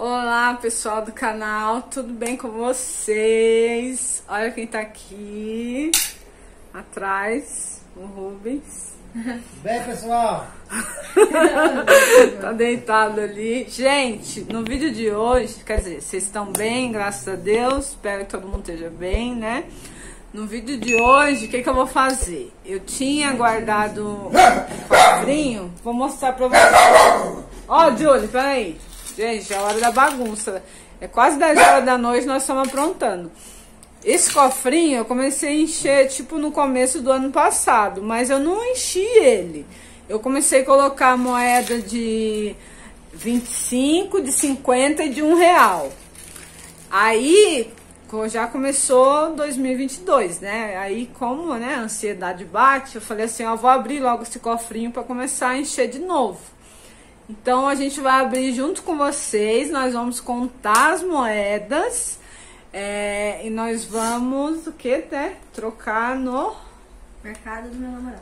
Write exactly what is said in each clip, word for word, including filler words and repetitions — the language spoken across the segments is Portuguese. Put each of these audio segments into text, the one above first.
Olá, pessoal do canal, tudo bem com vocês? Olha quem tá aqui atrás, o Rubens. Bem, pessoal? Tá deitado ali. Gente, no vídeo de hoje, quer dizer, vocês estão bem, graças a Deus. Espero que todo mundo esteja bem, né? No vídeo de hoje, o que que eu vou fazer? Eu tinha guardado um quadrinho, vou mostrar pra vocês. Ó, oh, Júlio, peraí. Gente, é a hora da bagunça. É quase dez horas da noite, nós estamos aprontando. Esse cofrinho eu comecei a encher, tipo, no começo do ano passado, mas eu não enchi ele. Eu comecei a colocar moeda de vinte e cinco, de cinquenta e de um real. Aí, já começou dois mil e vinte e dois, né? Aí, como, né, a ansiedade bate, eu falei assim, ó, vou abrir logo esse cofrinho para começar a encher de novo. Então, a gente vai abrir junto com vocês, nós vamos contar as moedas é, e nós vamos, o que, né? Trocar no... mercado do meu namorado.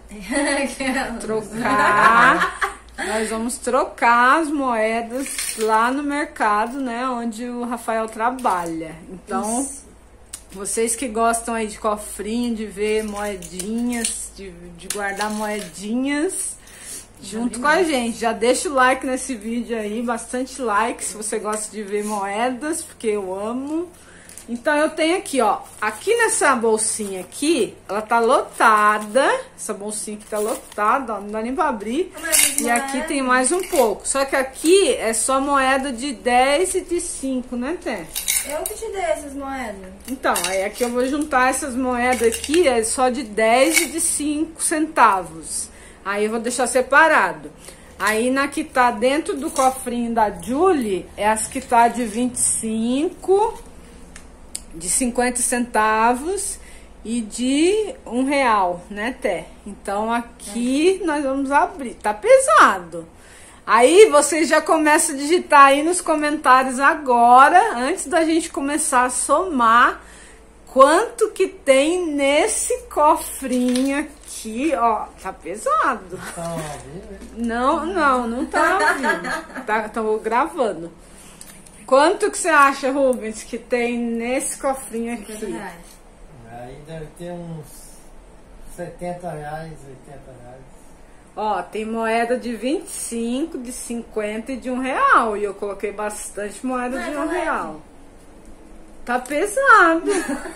Trocar, nós vamos trocar as moedas lá no mercado, né? Onde o Rafael trabalha. Então, isso. Vocês que gostam aí de cofrinho, de ver moedinhas, de, de guardar moedinhas... junto com a gente, já deixa o like nesse vídeo aí, bastante like se você gosta de ver moedas, porque eu amo. Então eu tenho aqui, ó, aqui nessa bolsinha aqui, ela tá lotada, essa bolsinha aqui tá lotada, ó, não dá nem pra abrir. E aqui tem mais um pouco, só que aqui é só moeda de dez e de cinco, né, Té? Eu que te dei essas moedas. Então, aí aqui eu vou juntar essas moedas aqui, é só de dez e de cinco centavos. Aí eu vou deixar separado. Aí na que tá dentro do cofrinho da Julie, é as que tá de vinte e cinco, de cinquenta centavos e de um real, né, Té? Então aqui é. Nós vamos abrir. Tá pesado. Aí vocês já começam a digitar aí nos comentários agora, antes da gente começar a somar, quanto que tem nesse cofrinho aqui, ó, tá pesado. Tá ao vivo, não, não, não tá ao vivo. Tá, tô gravando. Quanto que você acha, Rubens, que tem nesse cofrinho aqui? cinquenta reais. Aí deve ter uns setenta reais, oitenta reais. Ó, tem moeda de vinte e cinco, de cinquenta e de um real. E eu coloquei bastante moeda de um real. Tá pesado.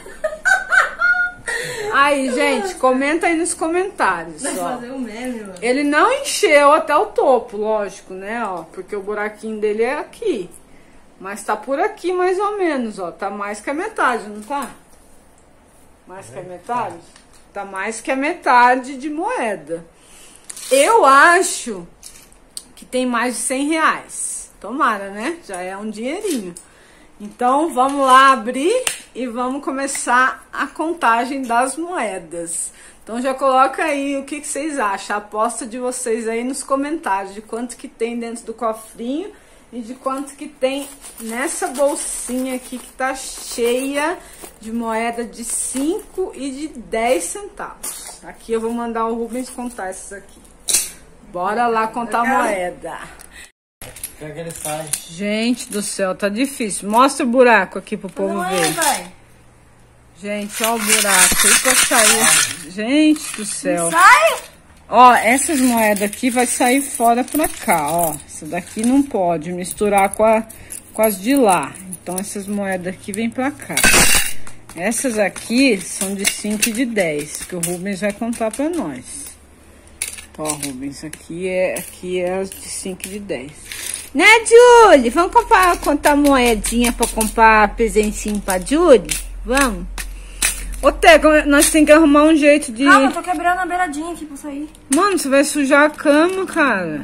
Aí, gente, comenta aí nos comentários. Vai ó. fazer um meme, mano. Ele não encheu até o topo, lógico, né, ó, porque o buraquinho dele é aqui. Mas tá por aqui mais ou menos, ó, tá mais que a metade, não tá? Mais que a metade? Tá mais que a metade de moeda. Eu acho que tem mais de cem reais. Tomara, né? Já é um dinheirinho. Então, vamos lá abrir e vamos começar a contagem das moedas. Então, já coloca aí o que, que vocês acham. A aposta de vocês aí nos comentários. De quanto que tem dentro do cofrinho e de quanto que tem nessa bolsinha aqui que tá cheia de moeda de cinco e de dez centavos. Aqui eu vou mandar o Rubens contar essas aqui. Bora lá contar a moeda. Quer que ele sai? Gente do céu, tá difícil. Mostra o buraco aqui pro povo não ver. É, vai. Gente, ó o buraco. Aí pra sair. Gente do céu. Sai! Ó, essas moedas aqui vai sair fora pra cá, ó. Essa daqui não pode misturar com, a, com as de lá. Então, essas moedas aqui vêm pra cá. Essas aqui são de cinco e de dez, que o Rubens vai contar pra nós. Ó, Rubens, aqui é, aqui é as de cinco e de dez. Né, Julie? Vamos comprar, contar moedinha pra comprar presentinho pra Julie? Vamos? Ô, Teca, nós temos que arrumar um jeito de... Calma, eu tô quebrando a beiradinha aqui pra sair. Mano, você vai sujar a cama, cara.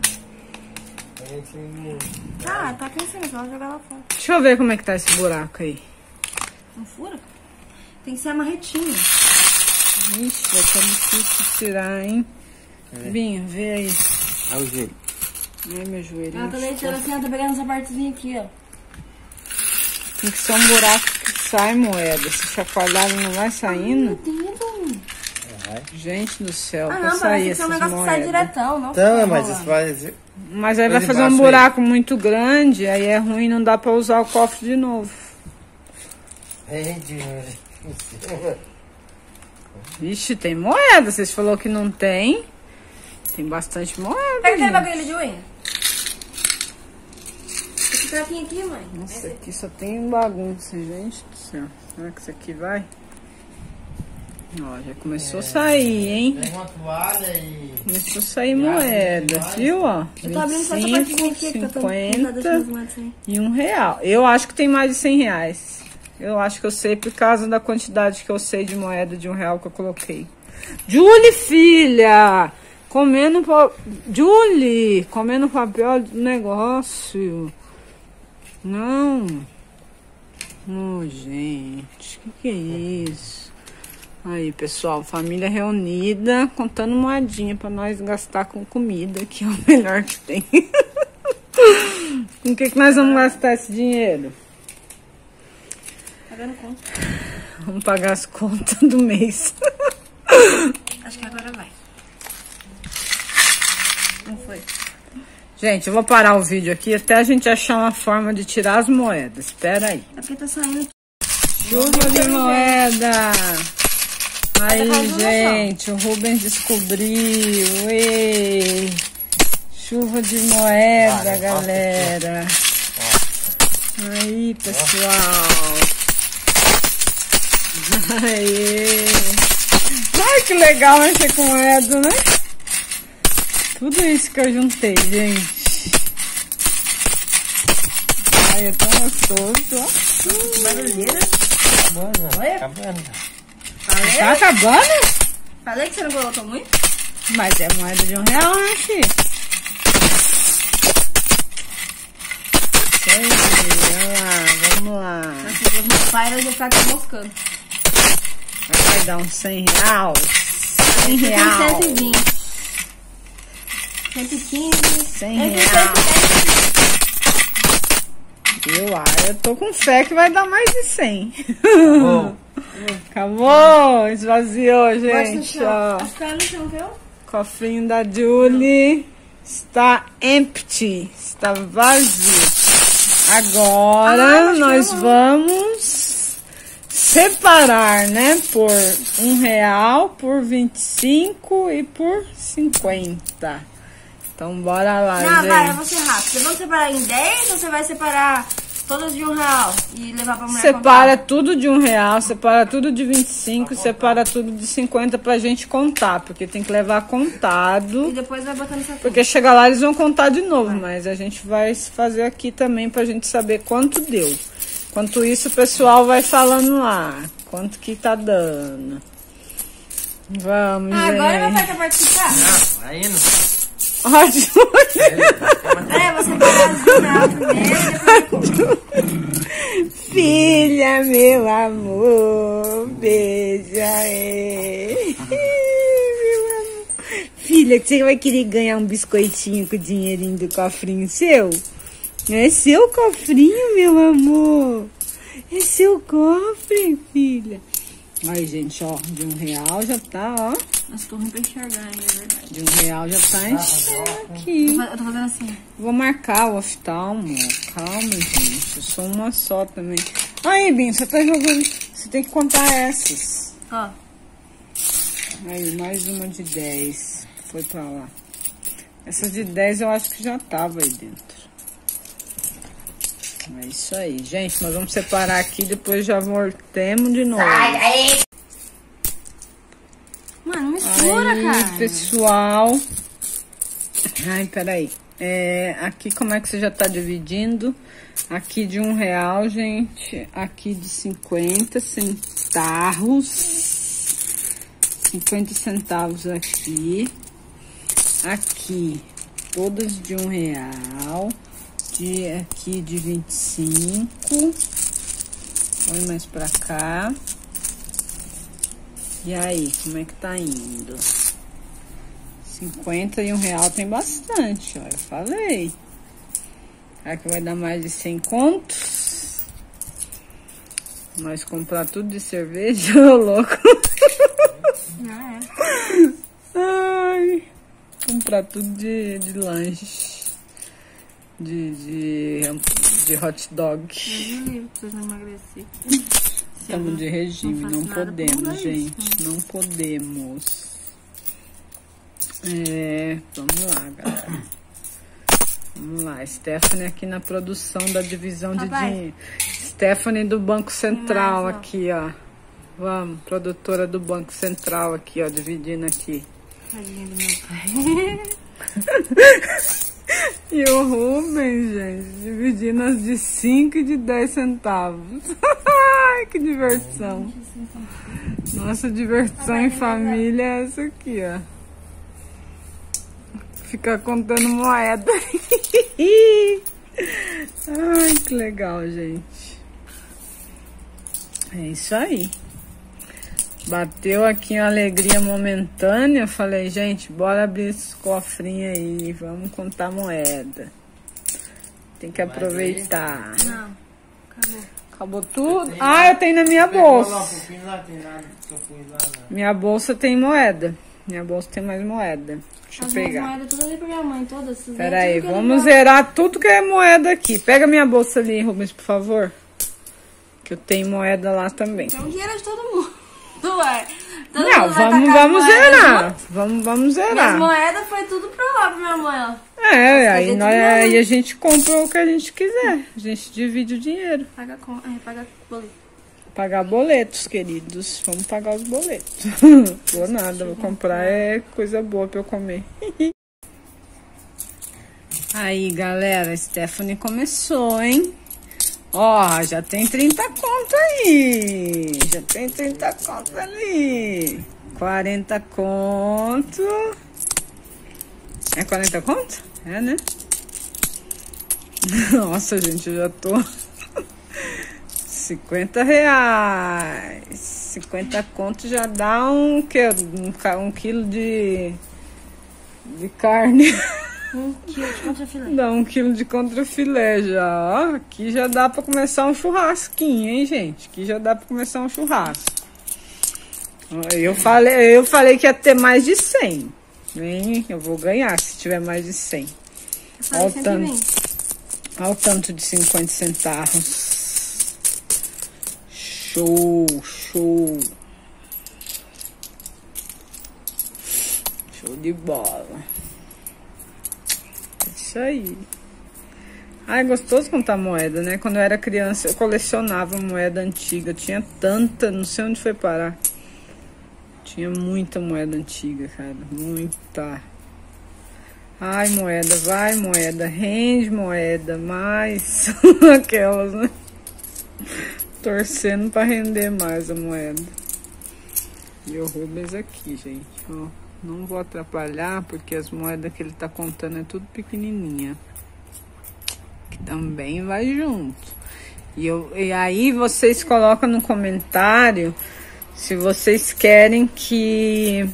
Ah, tá aqui em cima, só jogar lá fora. Deixa eu ver como é que tá esse buraco aí. Não fura? Tem que ser a marretinha. Ixi, vai ser difícil tirar, hein? É. Vinha, vê aí. Olha o joelho. Ai, meu joelho. Ela tá deitando assim, ela tá pegando essa partezinha aqui, ó. Tem que ser um buraco que sai moeda. Se chacoalhar não vai saindo. Meu Deus. Vai. Gente do céu, Ah, pra não, sair parece que é essas um negócio que sai moedas. diretão, não Então, fica mas rolando. isso faz... Mas aí vai Põe fazer um embaixo buraco muito grande, aí é ruim, não dá pra usar o cofre de novo. É dinheiro. Vixe, tem moeda. Vocês falaram que não tem. Tem bastante moeda. Pega aquele gente. bagulho de unha. Esse troquinho aqui, mãe. Nossa, aqui só tem bagunça, gente do céu. Será que isso aqui vai? Ó, já começou a sair, hein? Pega uma toalha e... Começou a sair moeda, viu? Ó, Eu tô abrindo só essa vinte e partezinha cinco, aqui, que eu tô tentando cinquenta deixar assim. e um real. Eu acho que tem mais de cem reais. Eu acho que eu sei por causa da quantidade que eu sei de moeda de um real que eu coloquei. Julie, filha! Comendo... Pa... Julie! Comendo papel do negócio. Não. Oh, gente. Que que é isso? Aí, pessoal. Família reunida. Contando moedinha pra nós gastar com comida. Que é o melhor que tem. Com o que que nós vamos gastar esse dinheiro? Pagando conta. Vamos pagar as contas do mês. Acho que agora vai. Não foi. Gente, eu vou parar o vídeo aqui até a gente achar uma forma de tirar as moedas. Espera aí. É porque tá saindo. Chuva de moeda. Aí, Mas tá gente, o Rubens descobriu. Ei. Chuva de moeda, galera. Aí, pessoal. Aí. Ai, que legal mexer com moeda, né? Tudo isso que eu juntei, gente. Ai, é tão gostoso, ó. Que barulheira. Acabando, Olha. acabando. Falei? Tá acabando? Falei que você não colocou muito? Mas é moeda de um real, né, filho? Isso aí, vamos lá, vamos lá. Nossa, meu pai vai ficar até moscando. Vai dar uns cem real. cem real. cento e vinte. cento e quinze. cem Eu fiz real. cento e dez. Eu, ah, eu tô com fé que vai dar mais de cem. Acabou. Acabou, esvaziou, Bota no gente, chão. ó. Acho que ela no chão, viu? Cofrinho da Julie está empty, está vazio. Agora Ah, nós chama. vamos separar, né? Por um real, por vinte e cinco e por cinquenta. Então bora lá, Não, gente. vai, eu vou ser rápido. Você vai separar em dez ou você vai separar todas de um real e levar pra mulher comprar? Separa tudo de um real, separa tudo de vinte e cinco, separa tudo de cinquenta pra gente contar, porque tem que levar contado. E depois vai botando essa Porque chegar lá eles vão contar de novo, mas a gente vai fazer aqui também pra gente saber quanto deu. Enquanto isso, o pessoal vai falando lá, quanto que tá dando. Vamos, Ah, agora meu gente. pai quer participar? Ah, vai indo. Ótimo. É, você pagar primeiro, depois... Filha, meu amor, beija ele. Meu amor. Filha, você vai querer ganhar um biscoitinho com o dinheirinho do cofrinho seu? É seu cofrinho, meu amor. É seu cofre, filha. Aí, gente, ó, de um real já tá, ó. Nossa, tô ruim pra enxergar ainda, é verdade. De um real já tá enchendo aqui. Eu tô fazendo assim. Vou marcar o oftalmo. Calma, gente. Eu sou uma só também. Aí, Binho, você tá jogando. Você tem que contar essas. Ó. Aí, mais uma de dez. Foi pra lá. Essa de dez eu acho que já tava aí dentro. É isso aí, gente. Nós vamos separar aqui. Depois já voltemos de novo. Mano, mistura, Aí, cara. pessoal. Ai, peraí. É, aqui como é que você já tá dividindo? Aqui de um real, gente. Aqui de cinquenta centavos. cinquenta centavos aqui. Aqui, todas de um real. De, aqui de vinte e cinco. Põe mais pra cá. E aí, como é que tá indo? cinquenta e um real tem bastante, ó. Eu falei. Será que vai dar mais de cem contos? Nós comprar tudo de cerveja, ô louco. Não é. comprar tudo de, de lanche. De, de, de hot dog. Vocês não emagreci. Estamos de regime, não, não podemos, gente. Isso. Não podemos. É, vamos lá, galera. Vamos lá, Stephanie aqui na produção da divisão de Papai. dinheiro. Stephanie do Banco Central Mais, ó. aqui, ó. Vamos, produtora do Banco Central aqui, ó, dividindo aqui. Tadinho do meu pai. E o Rubens, gente, dividindo as de cinco e de dez centavos. Ai, que diversão. Nossa diversão em família é essa aqui, ó. Ficar contando moeda. Ai, que legal, gente. É isso aí. Bateu aqui uma alegria momentânea. Falei, gente, bora abrir esse cofrinho aí. Vamos contar moeda. Tem que aproveitar. Não, acabou. Acabou tudo? Ah, eu tenho na minha bolsa. Minha bolsa tem moeda. Minha bolsa tem mais moeda. Deixa eu As pegar. minhas moedas tudo ali pra minha mãe, todas. Pera aí, vamos zerar tudo que é moeda aqui. Pega minha bolsa ali, Rubens, por favor. Que eu tenho moeda lá também. Tem um dinheiro de todo mundo. Ué. Todo Não, mundo vai vamos, tacar vamos moeda zerar. junto. Vamos, vamos Minhas zerar. moedas foi tudo pro lá pra minha mãe, ó. É, aí, tudo nós, bem. aí a gente compra o que a gente quiser. A gente divide o dinheiro. Paga com. É, paga boleto. Pagar boletos, queridos. Vamos pagar os boletos. Vou nada, vou comprar é coisa boa pra eu comer. Aí, galera, a Stephanie começou, hein? Ó, já tem trinta conto aí. Já tem trinta conto ali. quarenta conto. É quarenta conto? É, né? Nossa, gente, eu já tô... cinquenta reais. cinquenta conto já dá um, que, um, ca- um quilo de, de carne. Um quilo de contrafilé. Dá um quilo de contrafilé já. Ó, aqui já dá pra começar um churrasquinho, hein, gente? Aqui já dá pra começar um churrasco. Ó, Eu falei, eu falei que ia ter mais de cem. Hein? Eu vou ganhar se tiver mais de cem. Eu Olha falei o cento e tanto, vinte. olha o tanto de cinquenta centavos. Show, show. Show de bola. É isso aí. Ai, é gostoso contar moeda, né? Quando eu era criança, eu colecionava moeda antiga. Tinha tanta, não sei onde foi parar. Tinha muita moeda antiga, cara. Muita. Ai, moeda, vai, moeda. Rende, moeda. Mais. Aquelas, né? Torcendo pra render mais a moeda. E o Rubens aqui, gente, ó. Não vou atrapalhar, porque as moedas que ele tá contando é tudo pequenininha. Que também vai junto. E, eu, e aí vocês colocam no comentário se vocês querem que...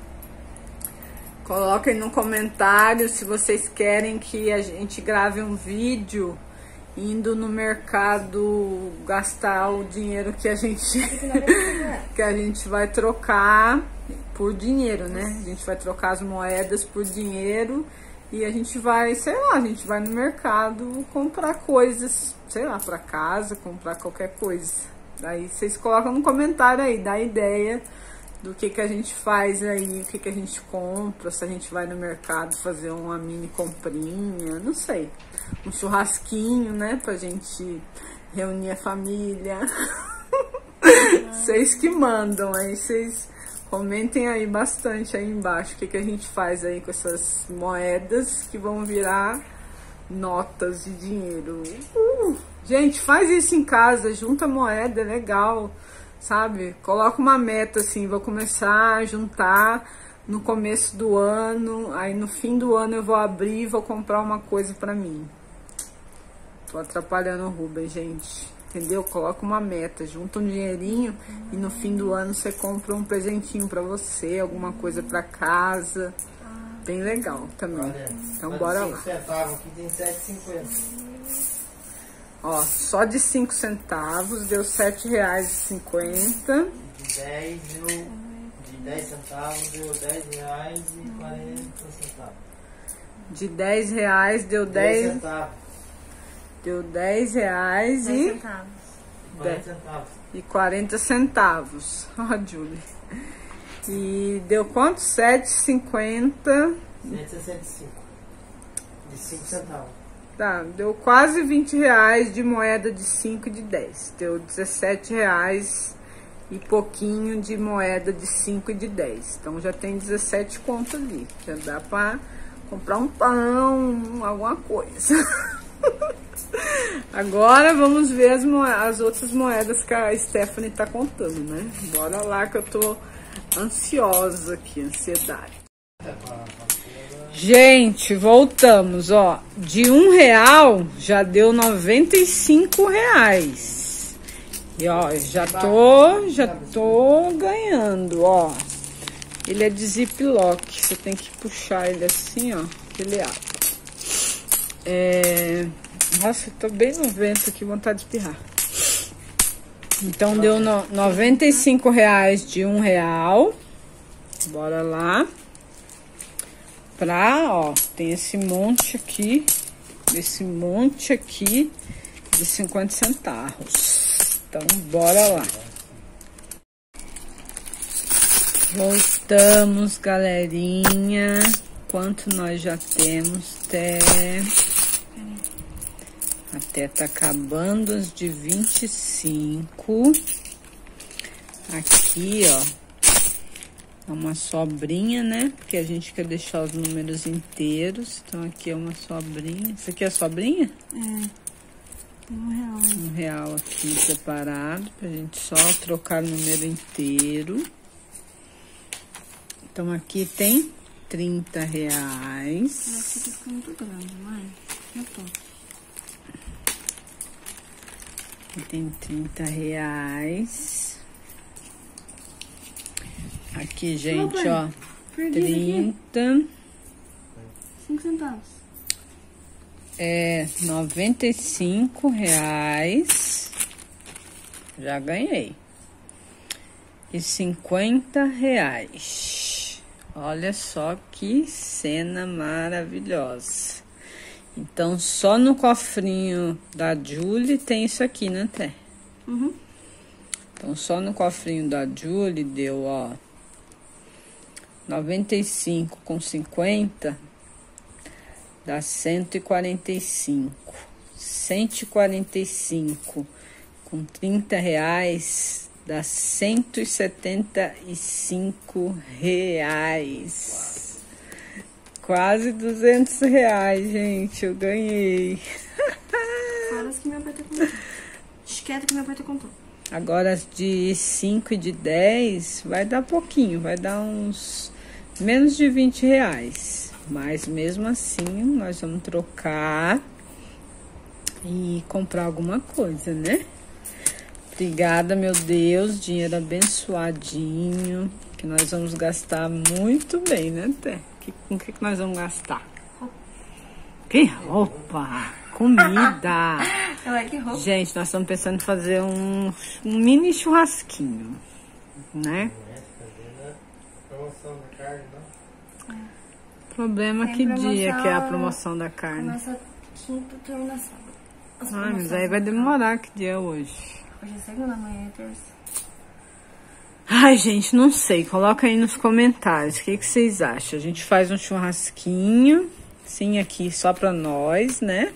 Coloquem no comentário se vocês querem que a gente grave um vídeo indo no mercado gastar o dinheiro que a gente que a gente vai trocar por dinheiro, né? A gente vai trocar as moedas por dinheiro e a gente vai, sei lá, a gente vai no mercado comprar coisas, sei lá, para casa, comprar qualquer coisa. Daí vocês colocam no comentário aí, dá ideia do que que a gente faz aí, o que que a gente compra, se a gente vai no mercado fazer uma mini comprinha, não sei. Um churrasquinho, né, pra gente reunir a família. Vocês que mandam, aí vocês comentem aí bastante aí embaixo o que que a gente faz aí com essas moedas que vão virar notas de dinheiro. Uh, gente, faz isso em casa, junta moeda, é legal, sabe? Coloca uma meta assim, vou começar a juntar no começo do ano, aí no fim do ano eu vou abrir e vou comprar uma coisa pra mim. Tô atrapalhando o Rubens, gente. Entendeu? Coloca uma meta, junta um dinheirinho e no fim do ano você compra um presentinho pra você, alguma coisa pra casa. Bem legal também. Olha, Então bora lá. centavos aqui tem sete e cinquenta. Ó, só de cinco centavos deu sete reais e cinquenta. De dez deu. De dez centavos deu dez reais e quarenta centavos. de dez reais deu dez dez. centavos. Deu dez reais dez e, centavos. quarenta centavos. e quarenta centavos. Ó, Julie. E deu quanto? sete e cinquenta. cento e sessenta e cinco. De cinco centavos. Tá, deu quase vinte reais de moeda de cinco e de dez. Deu dezessete reais e pouquinho de moeda de cinco e de dez. Então já tem dezessete conto ali. Já dá pra comprar um pão, alguma coisa. Agora vamos ver as, as outras moedas que a Stephanie tá contando, né? Bora lá que eu tô ansiosa aqui, ansiedade. Gente, voltamos, ó. De um real já deu noventa e cinco reais. E ó, já tô, já tô ganhando, ó. Ele é de ziplock, você tem que puxar ele assim, ó, que ele abre. É... Nossa, eu tô bem no vento aqui, vontade de espirrar. Então deu no, noventa e cinco reais de um real. Bora lá. Pra, ó, tem esse monte aqui, esse monte aqui de cinquenta centavos. Então, bora lá. Voltamos, galerinha. Quanto nós já temos? Até... Até tá acabando as de vinte e cinco. Aqui, ó. Uma sobrinha, né? Porque a gente quer deixar os números inteiros. Então, aqui é uma sobrinha. Isso aqui é a sobrinha? É. Um real. Um real aqui separado. Pra gente só trocar o número inteiro. Então, aqui tem trinta reais. Essa aqui ficou muito grande, mãe. Eu tô. Aqui tem trinta reais. Aqui, gente, ó, trinta. cinco centavos. É, noventa e cinco reais. Já ganhei. E cinquenta reais. Olha só que cena maravilhosa. Então, só no cofrinho da Julie tem isso aqui, né, Té? Uhum. Então, só no cofrinho da Julie deu, ó, noventa e cinco com cinquenta dá cento e quarenta e cinco. cento e quarenta e cinco com trinta reais dá cento e setenta e cinco reais. Quase duzentos reais, gente. Eu ganhei. Fora as que meu pai tá contando. Esqueta que meu pai tá contando. Agora as de cinco e de dez vai dar pouquinho, vai dar uns menos de vinte reais. Mas mesmo assim nós vamos trocar e comprar alguma coisa, né? Obrigada, meu Deus, dinheiro abençoadinho, que nós vamos gastar muito bem, né, Té? Que, com o que, que nós vamos gastar? Que roupa! Comida! Ai, que roupa. Gente, nós estamos pensando em fazer um, um mini churrasquinho, né? Promoção da carne, não? Problema Tem que promoção- dia que é a promoção da carne. Começa quinta, termina sábado. As Ai, mas promoções aí vai da demorar, que dia é hoje? carne. Hoje é segunda, amanhã é terça. Ai, gente, não sei. Coloca aí nos comentários. O que, que vocês acham? A gente faz um churrasquinho, sim, aqui só pra nós, né?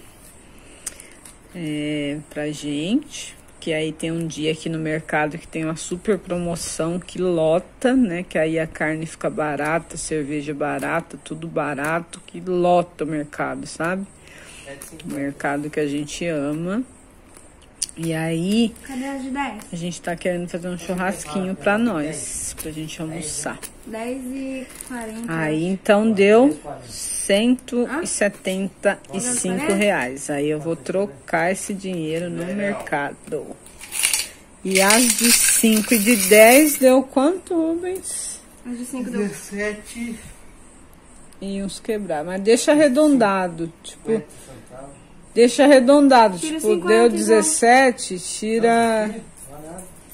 É, pra gente. Que aí tem um dia aqui no mercado que tem uma super promoção que lota, né? Que aí a carne fica barata, cerveja barata, tudo barato, que lota o mercado, sabe? O mercado que a gente ama. E aí, Cadê as de dez? a gente tá querendo fazer um churrasquinho pra nós, pra gente almoçar. dez e quarenta. Aí, então, deu cento e setenta e cinco reais. Aí eu vou trocar esse dinheiro no mercado. E as de cinco e de dez deu quanto, Rubens? As de cinco deu. dezessete. E uns quebrar. Mas deixa arredondado, tipo... Deixa arredondado, Tira tipo, cinquenta deu igual. dezessete, tira...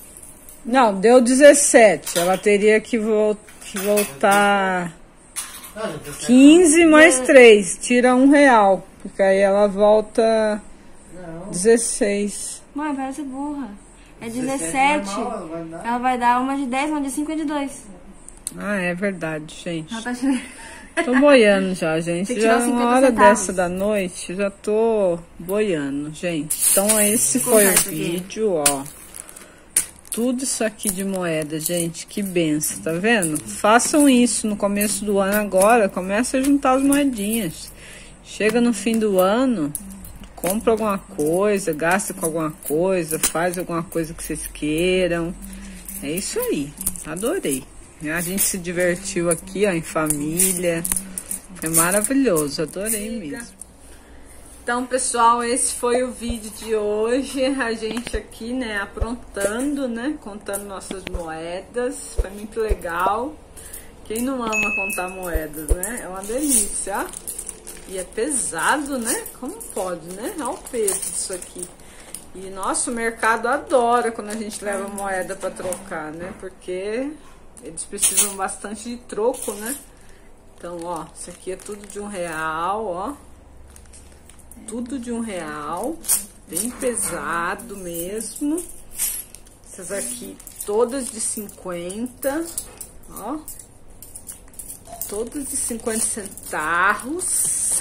Não, deu dezessete. Ela teria que, vol que voltar... quinze mais três, tira um real. Porque aí ela volta Não. dezesseis. Mãe, parece burra. É dezessete dezessete. normal, ela vai dar. Ela vai dar uma de dez, uma de cinco e de dois. Ah, é verdade, gente. Ela tá tirando. Tô boiando já, gente. Tem que Já tirar os uma cinquenta hora centavos. dessa da noite, já tô boiando, gente. Então esse foi o Conta isso aqui. vídeo, ó. Tudo isso aqui de moeda, gente, que benção, tá vendo? Façam isso no começo do ano agora, começa a juntar as moedinhas. Chega no fim do ano, compra alguma coisa, gasta com alguma coisa, faz alguma coisa que vocês queiram. É isso aí, adorei. A gente se divertiu aqui, ó, em família. Foi maravilhoso, adorei mesmo. Então, pessoal, esse foi o vídeo de hoje. A gente aqui, né, aprontando, né, contando nossas moedas. Foi muito legal. Quem não ama contar moedas, né? É uma delícia, ó. E é pesado, né? Como pode, né? Olha o peso disso aqui. E nosso mercado adora quando a gente leva moeda para trocar, né? Porque eles precisam bastante de troco, né? Então, ó, isso aqui é tudo de um real, ó. Tudo de um real. Bem pesado mesmo. Essas aqui todas de cinquenta, ó. Todas de cinquenta centavos.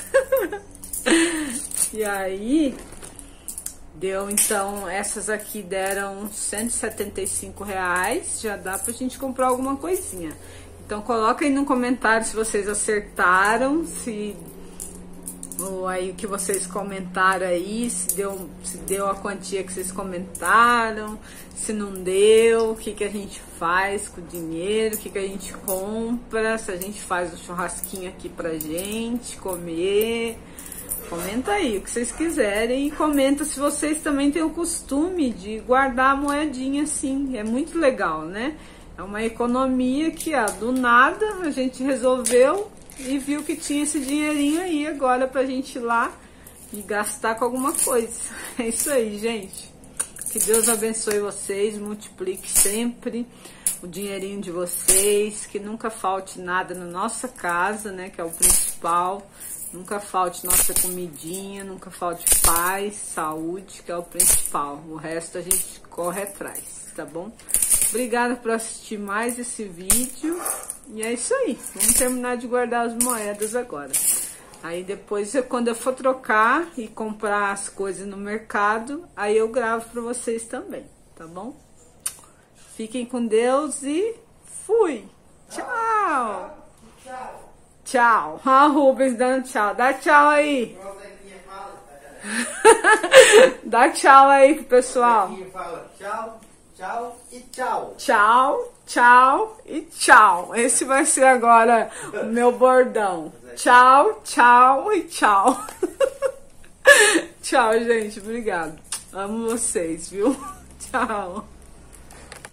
E aí, deu então, essas aqui deram cento e setenta e cinco reais. Já dá pra gente comprar alguma coisinha. Então coloca aí no comentário se vocês acertaram, se ou aí o que vocês comentaram aí, se deu, se deu a quantia que vocês comentaram, se não deu, o que, que a gente faz com o dinheiro, o que, que a gente compra, se a gente faz um churrasquinho aqui pra gente comer. Comenta aí o que vocês quiserem e comenta se vocês também têm o costume de guardar a moedinha assim. É muito legal, né? É uma economia que, ó, do nada a gente resolveu e viu que tinha esse dinheirinho aí agora pra gente ir lá e gastar com alguma coisa. É isso aí, gente. Que Deus abençoe vocês, multiplique sempre o dinheirinho de vocês, que nunca falte nada na nossa casa, né, que é o principal. Nunca falte nossa comidinha, nunca falte paz, saúde, que é o principal. O resto a gente corre atrás, tá bom? Obrigada por assistir mais esse vídeo. E é isso aí. Vamos terminar de guardar as moedas agora. Aí depois, quando eu for trocar e comprar as coisas no mercado, aí eu gravo pra vocês também, tá bom? Fiquem com Deus e fui! Tchau! Tchau. Tchau! Ah, Rubens dando tchau. Dá tchau aí! Dá tchau aí pro pessoal. Fala tchau, tchau e tchau. Tchau, tchau e tchau. Esse vai ser agora o meu bordão. Tchau, tchau e tchau. Tchau, gente. Obrigado. Amo vocês, viu? Tchau.